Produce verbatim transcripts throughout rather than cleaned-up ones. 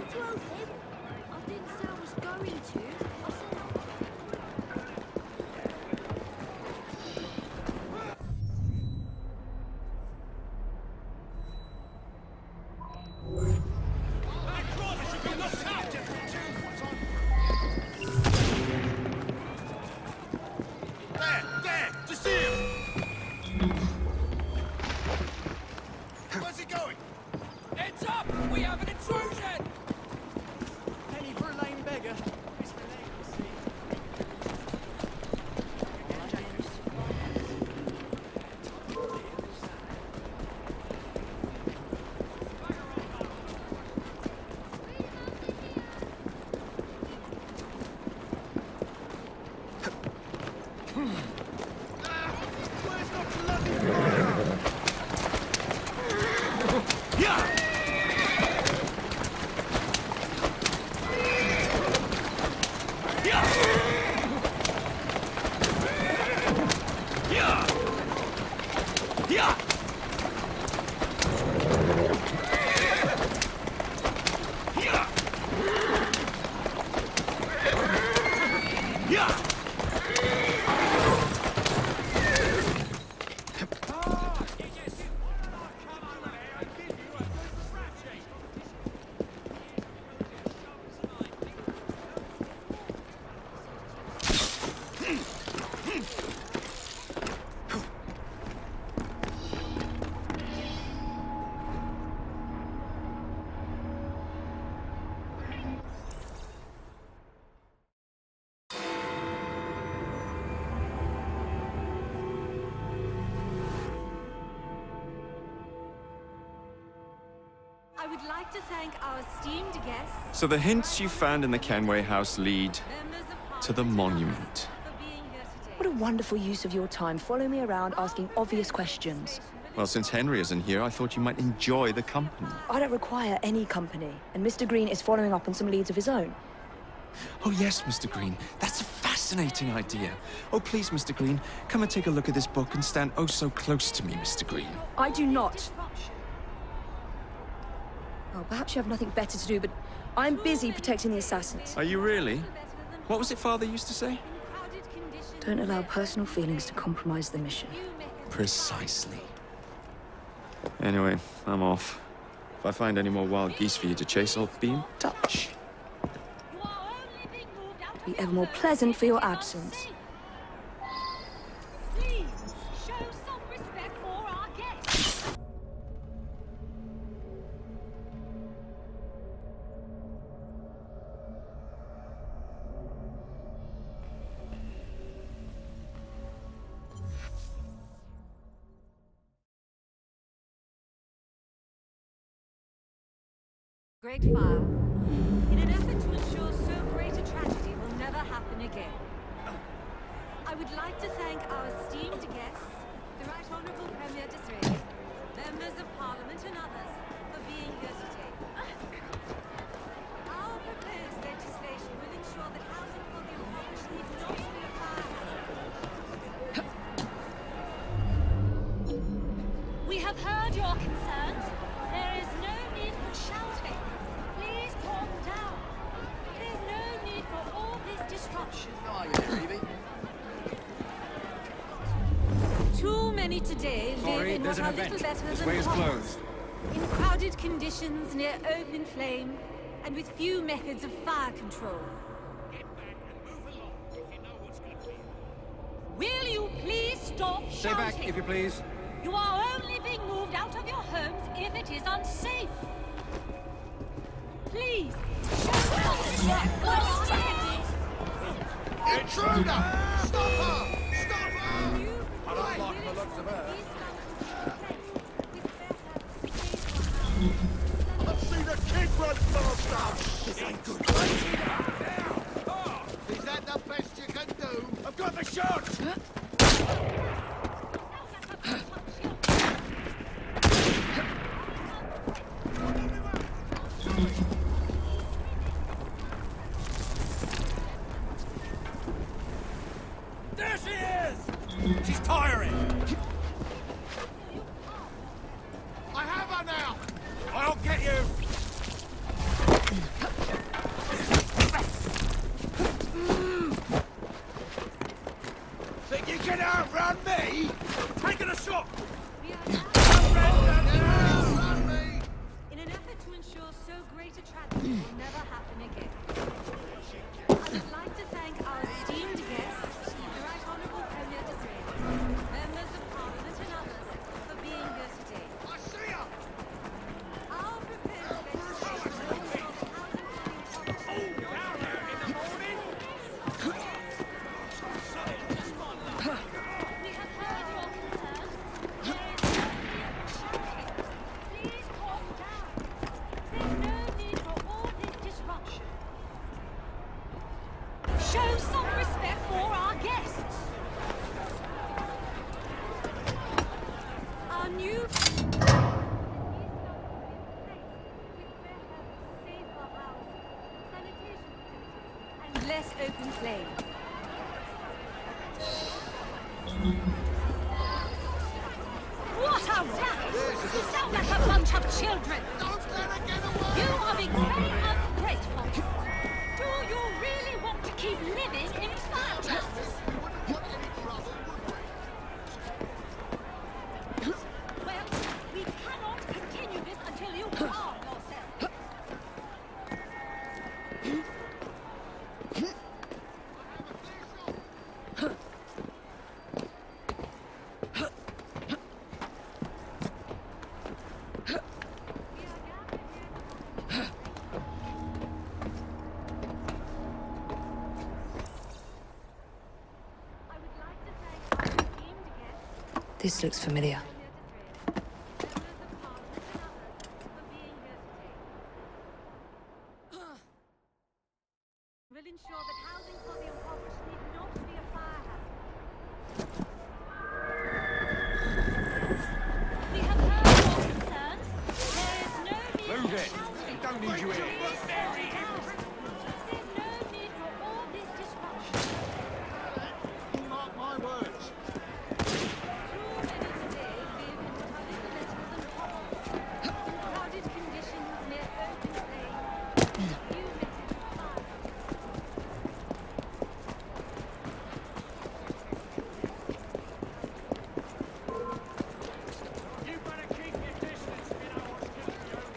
to help him? I didn't say I was going to. I said I... I would like to thank our esteemed guests. So the hints you found in the Kenway house lead to the monument. What a wonderful use of your time, following me around asking obvious questions. Well, since Henry isn't here, I thought you might enjoy the company. I don't require any company, and Mister Green is following up on some leads of his own. Oh yes, Mister Green, that's a fascinating idea. Oh please, Mister Green, come and take a look at this book and stand oh so close to me, Mister Green. I do not. Oh, perhaps you have nothing better to do, but I'm busy protecting the assassins. Are you really? What was it Father used to say? Don't allow personal feelings to compromise the mission. Precisely. Anyway, I'm off. If I find any more wild geese for you to chase, I'll be in touch. Be ever more pleasant for your absence. Please, show some respect for our guests. Great fire. In an effort to ensure so great a tragedy will never happen again. I would like to thank our esteemed guests, the Right Honourable Premier Disraeli, members of Parliament and others, for being here today. Our proposed legislation will ensure that housing for the impoverished need not be a fire hazard. We have heard your concerns. There is no need for shouting. Please calm down. There's no need for all this disruption. Too many today live Sorry, in there's what an are little event. better This than way is hovels. closed. In crowded conditions near open flame, and with few methods of fire control. Get back and move along if you know what's going to be. Will you please stop Stay shouting? back, if you please. You are only being moved out of your homes if it is unsafe. Please. Intruder! Stop her! Stop her! I don't like the looks of her. I've seen a kid run past us! This ain't good, mate. Now! Is that the best you can do? I've got the shot! There she is! She's tiring! I have her now! I'll get you! greater tragedy will never happen again. I would like to thank our esteemed guests, the Right Honourable Premier de members of Parliament and others, for being here today. I see ya! Our proposed legislation will ensure that housing planning policy In the morning? We have heard your concerns. Please calm down. There's no need for all this disruption. Show some respect for our guests. Our new and less open flame. What a racket! You sound like a bunch of children! Don't let her get away! You are being very ungrateful! Do you really want to keep living in fire justice? We wouldn't want any trouble, would we? Well, we cannot continue this until you calm yourself. I would like to thank our esteemed guests, This looks familiar. members of Parliament and others, for being here today. Will ensure that housing for the impoverished need not be a fire hazard. We have heard your concerns. There is no need Move for it. shouting. We don't need you here. Please calm down. There's no need for all this disruption. You mark my words. Too many today live in tunnel letters and hovels, in crowded conditions near open flame. You make it fire. You better keep your distance if you know what's good for you.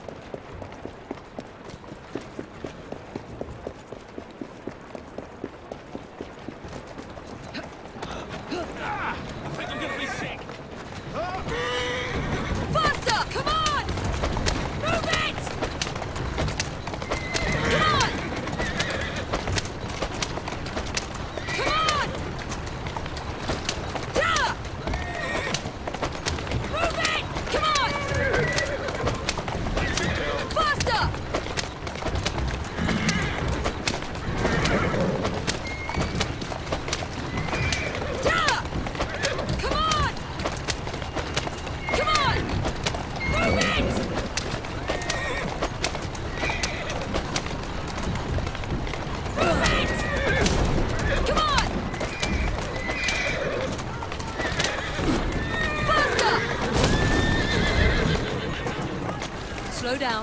Ah! I think I'm gonna be sick. Faster! Come on! Move it! Come on! Come on! Yeah! Move it! Come on! Faster! Yeah! Come on! Come on! Move it! Move it! Come on! Faster! Slow down.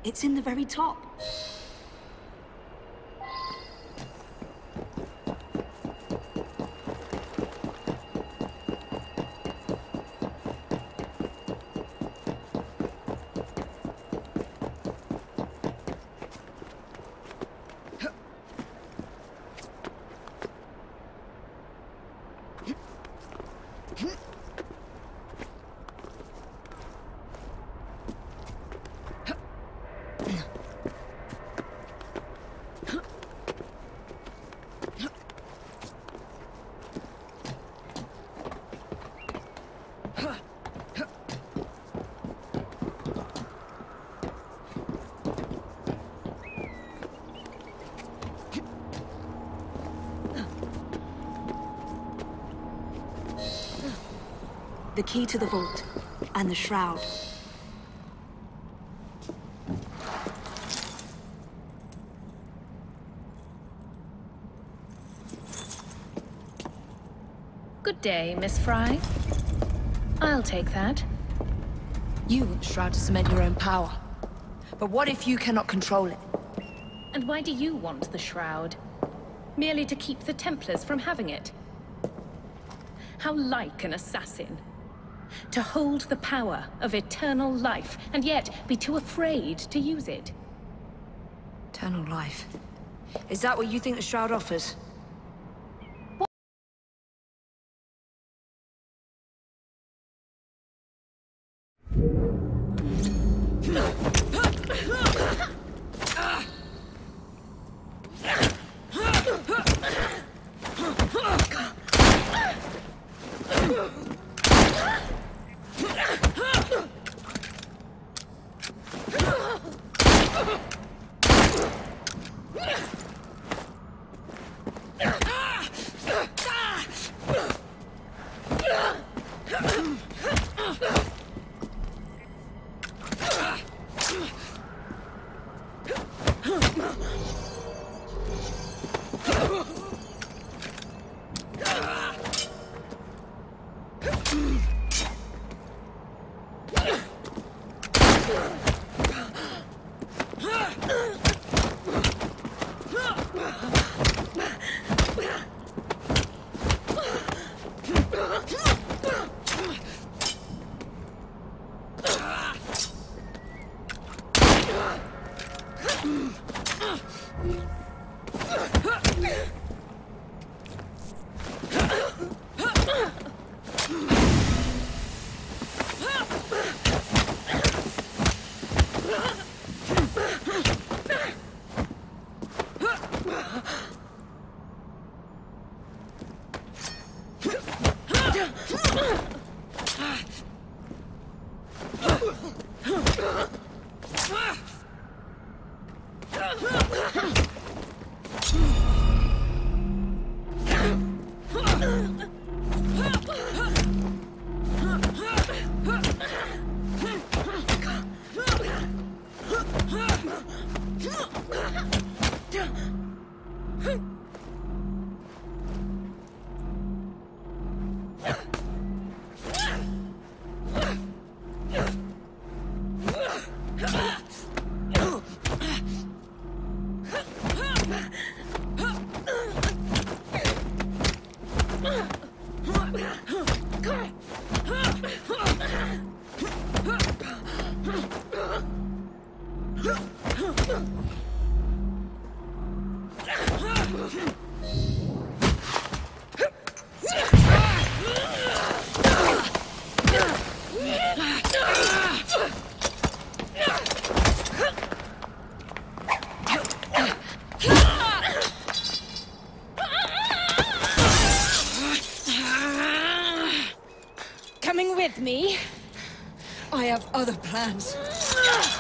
It's in the very top. The key to the vault, and the shroud. Good day, Miss Fry. I'll take that. You want the shroud to cement your own power. But what if you cannot control it? And why do you want the shroud? Merely to keep the Templars from having it? How like an assassin. To hold the power of eternal life, and yet be too afraid to use it. Eternal life. Is that what you think the shroud offers? Coming with me? I have other plans.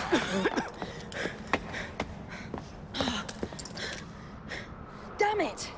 Damn it!